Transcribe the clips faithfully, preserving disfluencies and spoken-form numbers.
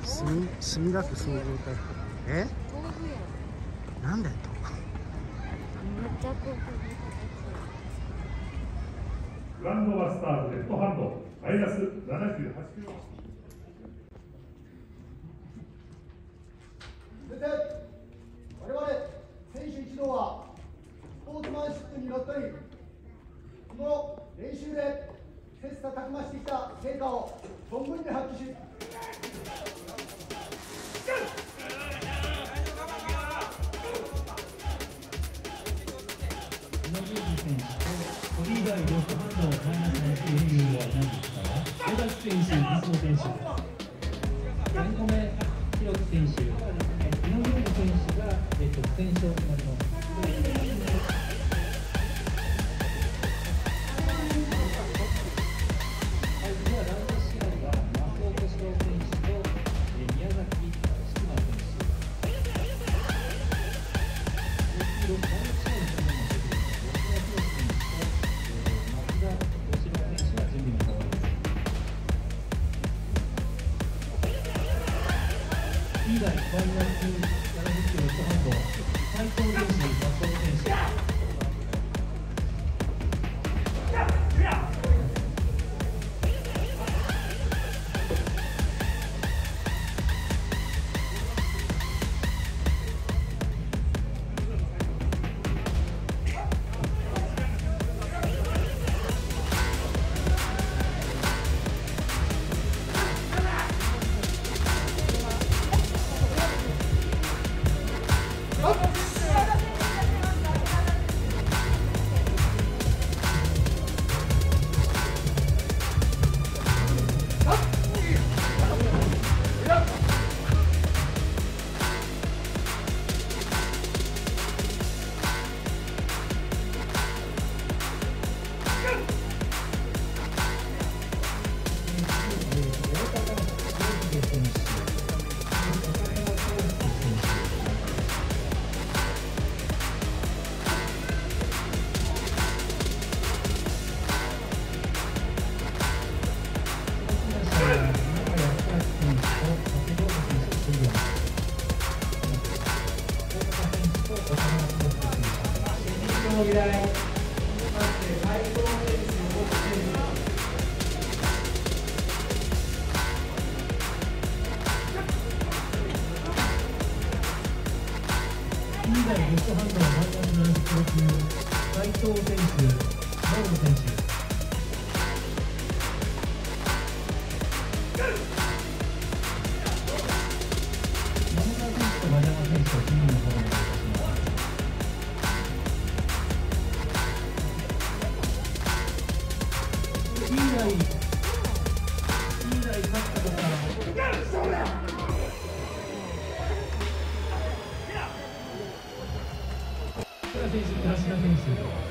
墨墨田区総合体育館。え？なんだよと。 グランドバスターズレフトハンドマイナスななじゅうはちキロ。 先生、我々選手一同はスポーツマンシップにのっとり、日頃練習で切磋琢磨してきた成果を存分に発揮し、 リーダー両ハンドをマイナスななという理由は何ですか？小田選手、水野選手、谷米弘樹選手、井上選手が、えっと、不戦勝となります。ではラウンド試合は松尾敏郎選手と宮崎敷馬選手。ろくラウンド試合のためのリーダーマイナスななじゅっキロレフトハンド斉藤選手、松尾選手。斉藤選手、大野選手。山田選手と丸山選手とチームの方にお願いします。以来、以来勝ったのが。選手、倉科選手。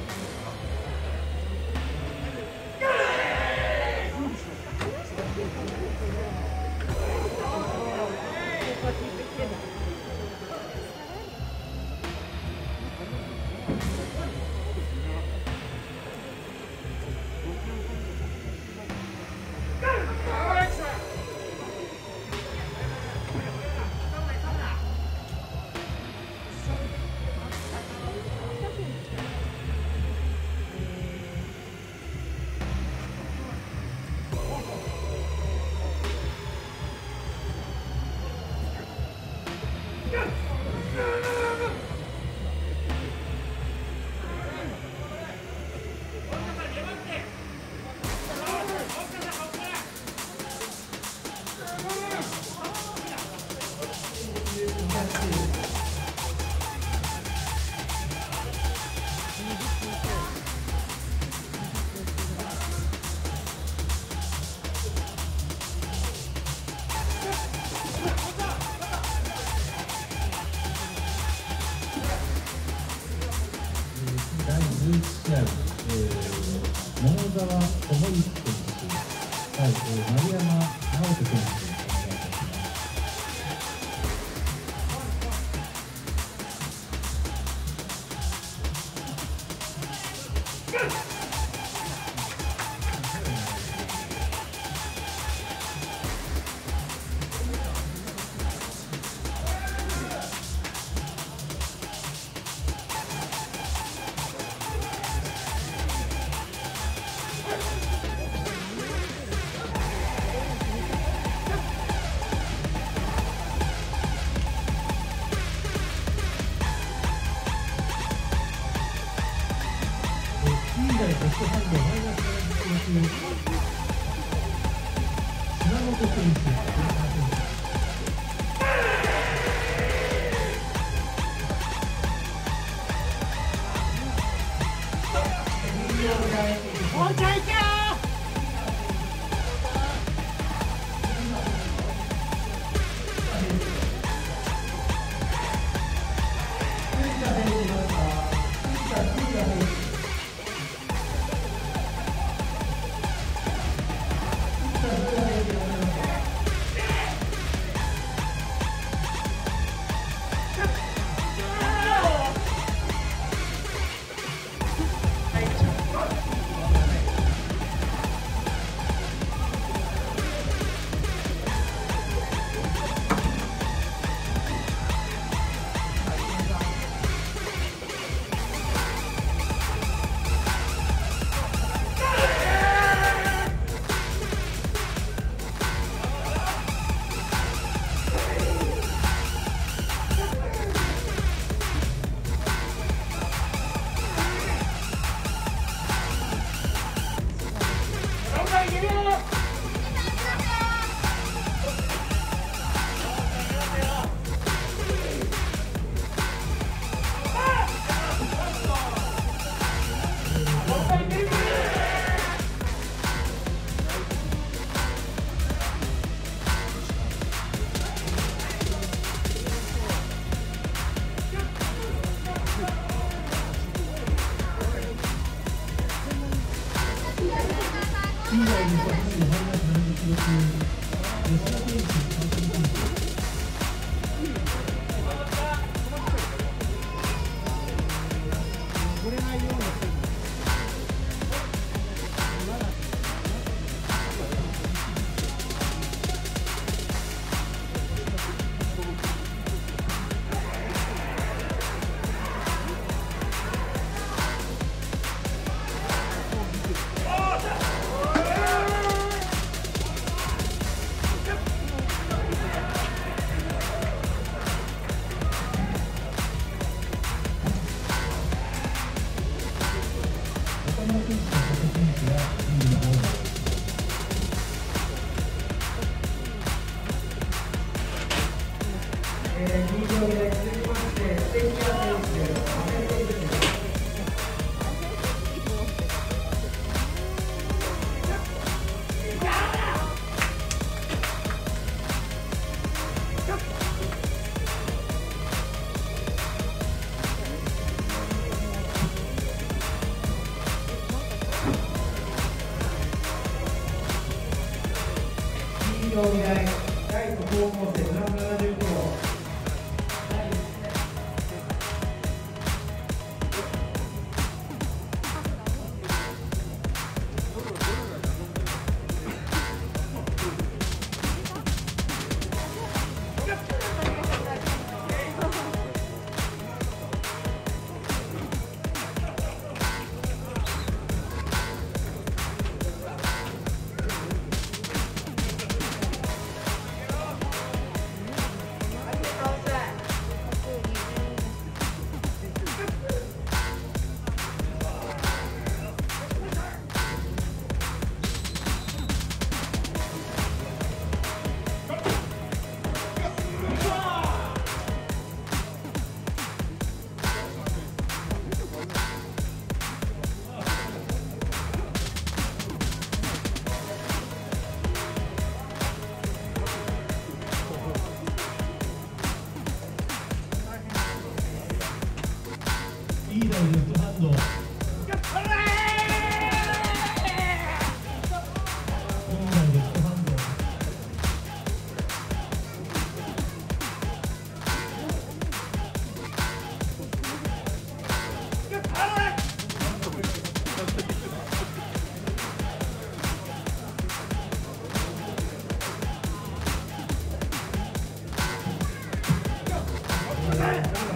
だいじゅういち試合、えー、桃沢智之選手対、えー、丸山直人選手。 えー、右上で続きまして、ステーキア選手、阿部選手です。右上でライト高校生、ブランドななじゅうご号。リーダーレフトハンド。リーダーレフトハンド。 はい。